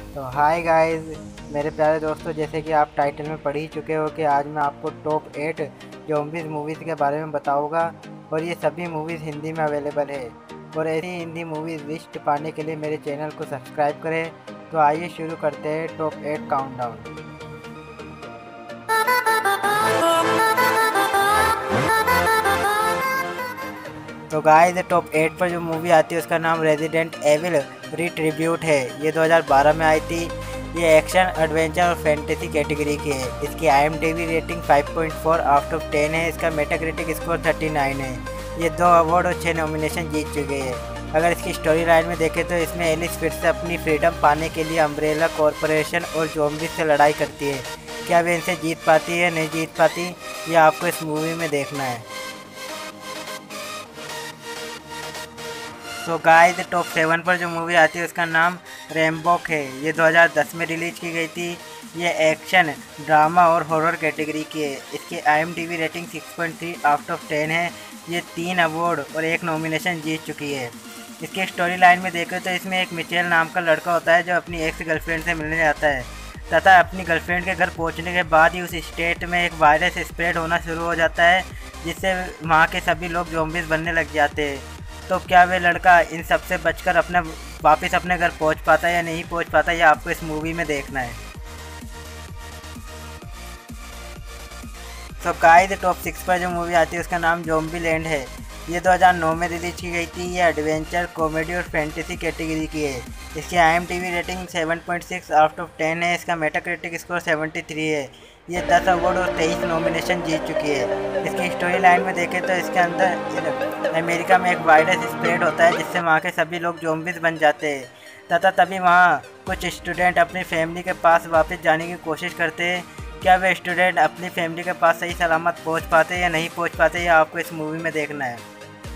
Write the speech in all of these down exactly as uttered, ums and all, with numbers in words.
तो hi guys, मेरे प्यारे दोस्तों, जैसे कि आप टाइटल में पढ़ ही चुके हो कि आज मैं आपको टॉप एट ज़ॉम्बीज़ मूवीज़ के बारे में बताऊंगा। और ये सभी मूवीज़ हिंदी में अवेलेबल है। और ऐसी हिंदी मूवीज़ लिस्ट पाने के लिए मेरे चैनल को सब्सक्राइब करें। तो आइए शुरू करते हैं टॉप एट काउंटडाउन। तो गाइस, टॉप एट पर जो मूवी आती है उसका नाम रेजिडेंट एविल रिट्रिब्यूट है। ये दो हज़ार बारह में आई थी। ये एक्शन, एडवेंचर और फैंटेसी कैटेगरी की है। इसकी I M D B rating five point four out of ten है। इसका मेटाक्रिटिक स्कोर थर्टी नाइन है। ये दो अवार्ड और छः नॉमिनेशन जीत चुके हैं। अगर इसकी स्टोरी लाइन में देखें तो इसमें एलिस फिर से अपनी फ्रीडम पाने के लिए अम्ब्रेला कॉरपोरेशन और ज़ॉम्बीज़ से लड़ाई करती है। क्या वे इनसे जीत पाती है, नहीं जीत पाती, ये आपको इस मूवी में देखना है। तो गाइस, टॉप सेवन पर जो मूवी आती है उसका नाम रैम्बॉक है। ये दो हज़ार दस में रिलीज की गई थी। ये एक्शन, ड्रामा और हॉरर कैटेगरी की है। इसकी I M D B rating six point three out of ten है। ये तीन अवार्ड और एक नॉमिनेशन जीत चुकी है। इसकी स्टोरी लाइन में देखें तो इसमें एक मिचेल नाम का लड़का होता है जो अपनी एक्स गर्लफ्रेंड से मिलने जाता है, तथा अपनी गर्लफ्रेंड के घर पहुंचने के बाद ही उस स्टेट में एक वायरस स्प्रेड होना शुरू हो जाता है, जिससे वहाँ के सभी लोग ज़ॉम्बीज़ बनने लग जाते हैं। तो क्या वे लड़का इन सब से बचकर अपने वापस अपने घर पहुंच पाता है या नहीं पहुंच पाता, ये आपको इस मूवी में देखना है। तो गाइस, टॉप सिक्स पर जो मूवी आती है उसका नाम ज़ॉम्बी लैंड है। ये दो हज़ार नौ में रिलीज की गई थी। ये एडवेंचर, कॉमेडी और फैंटेसी कैटेगरी की है। इसकी I M D B rating seven point six out of ten है। इसका मेटाक्रिटिक स्कोर सेवेंटी थ्री है। ये दस अवार्ड और तेईस नॉमिनेशन जीत चुकी है। इसकी स्टोरी लाइन में देखें तो इसके अंदर अमेरिका में एक वायरस स्प्रेड होता है, जिससे वहाँ के सभी लोग ज़ॉम्बीज़ बन जाते हैं, तथा तभी वहाँ कुछ स्टूडेंट अपनी फैमिली के पास वापस जाने की कोशिश करते हैं। क्या वे स्टूडेंट अपनी फैमिली के पास सही सलामत पहुँच पाते या नहीं पहुँच पाते, ये आपको इस मूवी में देखना है।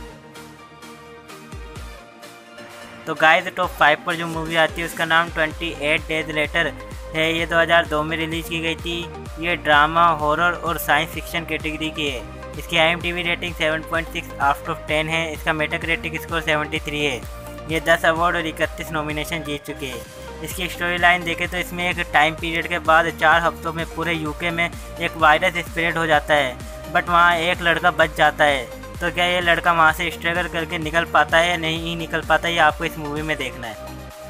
तो गाइस, टॉप फाइव पर जो मूवी आती है उसका नाम ट्वेंटी एट डेज लेटर है। ये दो हज़ार दो में रिलीज़ की गई थी। ये ड्रामा, हॉरर और साइंस फिक्शन कैटेगरी की है। इसकी I M D B rating seven point six out of ten है। इसका मेटाक्रिटिक स्कोर सेवेंटी थ्री है। ये दस अवार्ड और इकतीस नॉमिनेशन जीत चुके हैं। इसकी स्टोरी लाइन देखें तो इसमें एक टाइम पीरियड के बाद चार हफ्तों में पूरे यूके में एक वायरस स्प्रेड हो जाता है, बट वहाँ एक लड़का बच जाता है। तो क्या ये लड़का वहाँ से स्ट्रगल करके निकल पाता है या नहीं ही निकल पाता है, ये आपको इस मूवी में देखना है।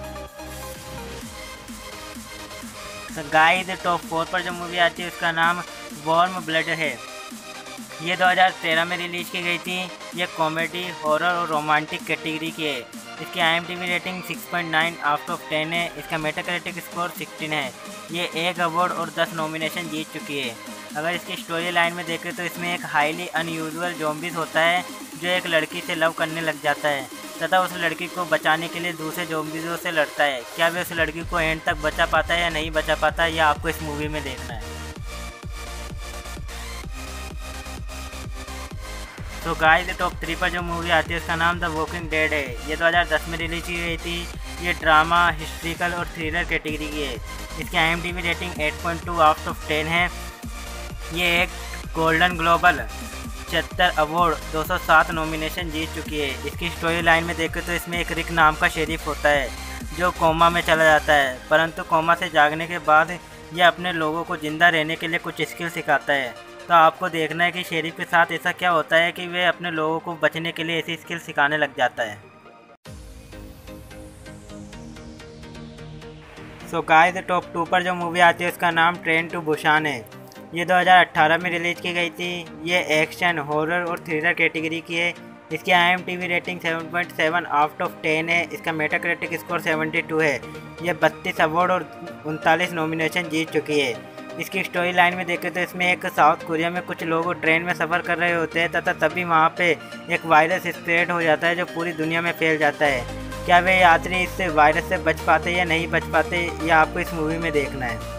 तो गाइस, टॉप फोर पर जो मूवी आती है उसका नाम वार्म ब्लड है। ये दो हज़ार तेरह में रिलीज की गई थी। ये कॉमेडी, हॉरर और रोमांटिक कैटेगरी की है। इसकी I M D B rating six point nine out of ten है। इसका मेटाक्रिटिक स्कोर सिक्सटीन है। ये एक अवार्ड और दस नॉमिनेशन जीत चुकी है। अगर इसकी स्टोरी लाइन में देखें तो इसमें एक हाईली अनयूजुअल ज़ॉम्बीज़ होता है जो एक लड़की से लव करने लग जाता है, तथा उस लड़की को बचाने के लिए दूसरे ज़ॉम्बीज़ों से लड़ता है। क्या वे उस लड़की को एंड तक बचा पाता है या नहीं बचा पाता, यह आपको इस मूवी में देखना है। तो गाइस, टॉप थ्री पर जो मूवी आती है उसका नाम द वॉकिंग डेड है। ये दो हज़ार दस में रिलीज की गई थी। ये ड्रामा, हिस्ट्रिकल और थ्रिलर कैटेगरी की है। इसकी I M D B rating eight point two out of ten है। ये एक गोल्डन ग्लोबल, पचहत्तर अवार्ड, दो सौ सात नॉमिनेशन जीत चुकी है। इसकी स्टोरी लाइन में देखें तो इसमें एक रिक नाम का शेरिफ होता है जो कोमा में चला जाता है, परंतु कोमा से जागने के बाद यह अपने लोगों को ज़िंदा रहने के लिए कुछ स्किल सिखाता है। तो आपको देखना है कि शेरिफ के साथ ऐसा क्या होता है कि वे अपने लोगों को बचने के लिए ऐसी स्किल सिखाने लग जाता है। सो गाइस, टॉप टू पर जो मूवी आती है उसका नाम ट्रेन टू बुसान है। ये दो हज़ार अठारह में रिलीज की गई थी। ये एक्शन, हॉरर और थ्रिलर कैटेगरी की है। इसकी I M D B rating seven point seven out of ten है। इसका मेटाक्रिटिक स्कोर सेवेंटी टू है। ये बत्तीस अवार्ड और उनतालीस नॉमिनेशन जीत चुकी है। इसकी स्टोरी लाइन में देखें तो इसमें एक साउथ कोरिया में कुछ लोग ट्रेन में सफ़र कर रहे होते हैं, तथा तभी वहाँ पे एक वायरस स्प्रेड हो जाता है जो पूरी दुनिया में फैल जाता है। क्या वे यात्री इस वायरस से बच पाते या नहीं बच पाते, ये आपको इस मूवी में देखना है।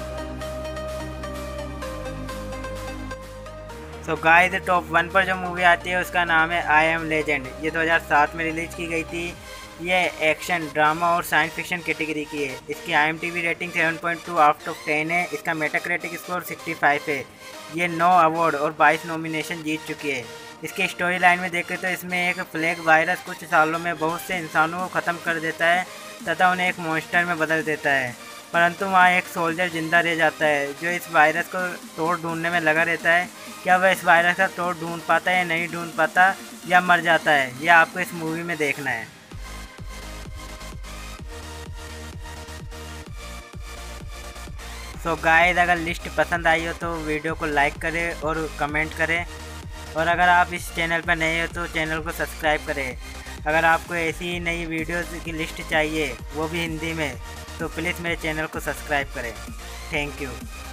सो गाइस, टॉप वन पर जो मूवी आती है उसका नाम है आई एम लेजेंड। ये दो हज़ार सात में रिलीज की गई थी। ये एक्शन, ड्रामा और साइंस फिक्शन कैटेगरी की है। इसकी I M D B rating seven point two out of ten है। इसका मेटाक्रिटिक स्कोर सिक्सटी फाइव है। ये नौ अवार्ड और बाईस नॉमिनेशन जीत चुकी है। इसकी स्टोरी लाइन में देखें तो इसमें एक प्लेग वायरस कुछ सालों में बहुत से इंसानों को ख़त्म कर देता है, तथा उन्हें एक मॉन्स्टर में बदल देता है, परंतु वहाँ एक सोल्जर जिंदा रह जाता है जो इस वायरस को तोड़ ढूंढने में लगा रहता है। क्या वह इस वायरस का तोड़ ढूंढ पाता है या नहीं ढूंढ पाता, या मर जाता है, यह आपको इस मूवी में देखना है। सो गाइस, अगर लिस्ट पसंद आई हो तो वीडियो को लाइक करें और कमेंट करें, और अगर आप इस चैनल पर नए हो तो चैनल को सब्सक्राइब करें। अगर आपको ऐसी ही नई वीडियोस की लिस्ट चाहिए, वो भी हिंदी में, तो प्लीज़ मेरे चैनल को सब्सक्राइब करें। Thank you.